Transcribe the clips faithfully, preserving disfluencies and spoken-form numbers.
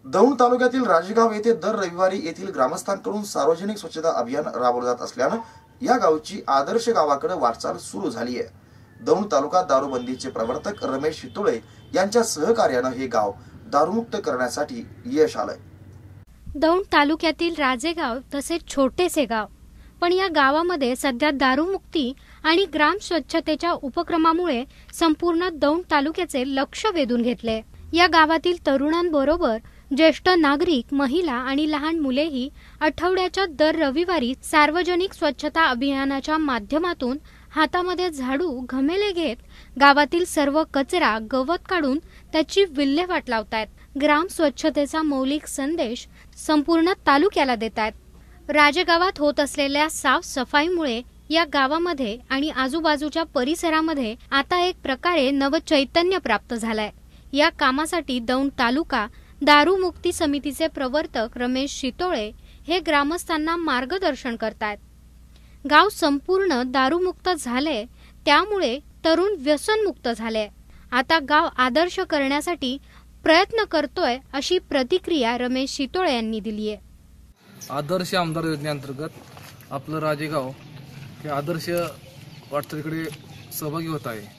दौंड तालुक्यातील राजेगाव येथे दर रविवारी येथील ग्रामस्थांकडून सार्वजनिक स्वच्छता अभियान राबवले जात असल्याने या गावची आदर्श गावाकडे वाटचाल सुरू झाली आहे। दौंड तालुका दारूबंदीचे प्रवर्तक रमेश शितोळे यांच्या सहकार्याने हे गाव दारूमुक्त करण्यासाठी यश आलंय। दौंड तालुक्यातील राजेगाव तसेच छोटेसे गाव, पण या गावामध्ये सध्या दारूमुक्ती आणि ग्राम स्वच्छतेच्या उपक्रमामुळे संपूर्ण दौंड तालुक्याचे लक्ष वेधून घेतले। या गावातील तरुणांबरोबर ज्येष्ठ नागरिक, महिला आणि लहान मुलेही आठवड्याच्या दर रविवारी सार्वजनिक स्वच्छता अभियानाच्या माध्यमातून हातामध्ये झाडू, घमेले घेत गावातील सर्व कचरा, गवत काढून त्याची विल्हेवाट लावतायत। ग्राम स्वच्छतेचा मौलिक संदेश संपूर्ण तालुक्याला देतायत। राजेगावात होत असलेल्या साफ सफाईमुळे या गावामध्ये आणि आजूबाजूच्या परिसरामध्ये आता एक प्रकारे नवचैतन्य प्राप्त झालंय। या कामासाठी दौंड तालुका दारूमुक्ती समितीचे प्रवर्तक रमेश शितोळे हे ग्रामस्थांना मार्गदर्शन करतायत। गाव संपूर्ण दारूमुक्त झाले, त्यामुळे तरुण व्यसनमुक्त झाले। आता गाव आदर्श करण्यासाठी प्रयत्न करतोय, अशी प्रतिक्रिया रमेश शितोळे यांनी दिली आहे। आदर्श आमदार योजनेअंतर्गत आपलं राजेगाव हे आदर्श वाटचालीकडे सहभागी होत आहे।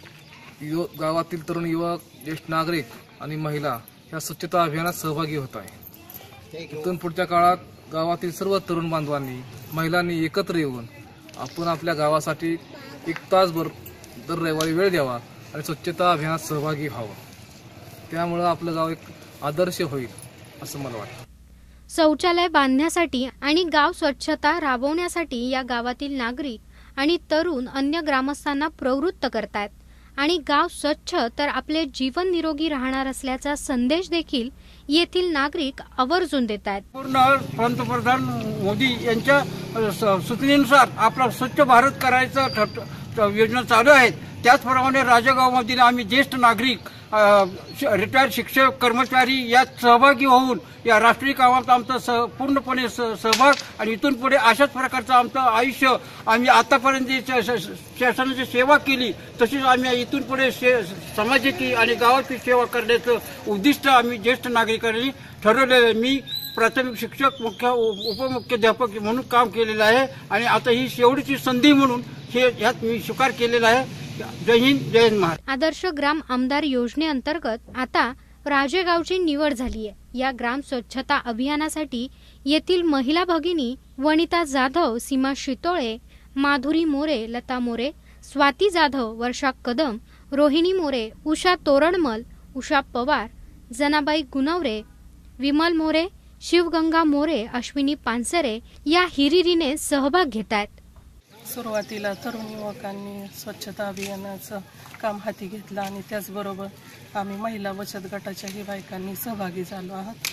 गावातील तरुण युवक, ज्येष्ठ नागरिक आणि महिला या स्वच्छता अभियानात सहभागी होत आहे। इथून पुढच्या काळात गावातील सर्व तरुण बांधवांनी, महिलांनी एकत्र येऊन आपण आपल्या गावासाठी एक तासभर दर रविवारी वेळ द्यावा आणि स्वच्छता अभियानात सहभागी व्हावं। त्यामुळे आपलं गाव एक आदर्श होईल असं मला वाटतं। शौचालय बांधण्यासाठी आणि गाव स्वच्छता राबवण्यासाठी या गावातील नागरिक आणि तरुण अन्य ग्रामस्थांना प्रवृत्त करतात आणि गाव स्वच्छ तर आपले जीवन निरोगी राहणार असल्याचा संदेश देखील येथील नागरिक आवर्जून देतात। पूर्ण पंतप्रधान मोदी यांच्या सूचनेनुसार आपला स्वच्छ भारत करायचं योजना चालू आहे। त्याचप्रमाणे राजेगावमधील आम्ही ज्येष्ठ नागरिक, रिटायर्ड शिक्षक, कर्मचारी यात सहभागी होऊन या राष्ट्रीय कामात आमचा पूर्णपणे सहभाग आणि इथून पुढे अशाच प्रकारचं आमचं आयुष्य आम्ही आतापर्यंत शासनाची सेवा केली, तशीच आम्ही इथून पुढे समाजाची आणि गावाची सेवा करण्याचं उद्दिष्ट आम्ही ज्येष्ठ नागरिकांनी ठरवलेलं आहे। मी प्राथमिक शिक्षक, मुख्य उपमुख्याध्यापक म्हणून काम केलेलं आहे आणि आता ही शेवटची संधी म्हणून हे यात मी स्वीकार केलेला आहे। जय हिंद, जय हिंद महाराज। आदर्श ग्राम आमदार योजनेअंतर्गत आता राजेगावची निवड झाली आहे। या ग्राम स्वच्छता अभियानासाठी येथील महिला भगिनी वनिता जाधव, सीमा शितोळे, माधुरी मोरे, लता मोरे, स्वाती जाधव, वर्षा कदम, रोहिणी मोरे, उषा तोरणमल, उषा पवार, जनाबाई गुणवरे, विमल मोरे, शिवगंगा मोरे, अश्विनी पानसरे या हिरिरीने सहभाग घेतात। सुरुवातीला तरुण युवकांनी स्वच्छता अभियानाचं काम हाती घेतलं आणि त्याचबरोबर आम्ही महिला बचत गटाच्याही बायकांनी सहभागी झालो आहोत।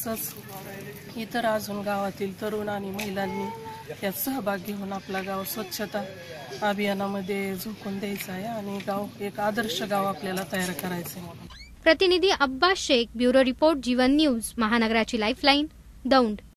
तसंच इतर अजून गावातील तरुण आणि महिलांनी यात सहभाग घेऊन आपला गाव स्वच्छता अभियानामध्ये झोकून द्यायचा आहे आणि गाव एक आदर्श गाव आपल्याला तयार करायचं आहे। प्रतिनिधी Abbas Shaikh, bureau report, Jeevan news, महानगराची लाईफलाईन, दौंड।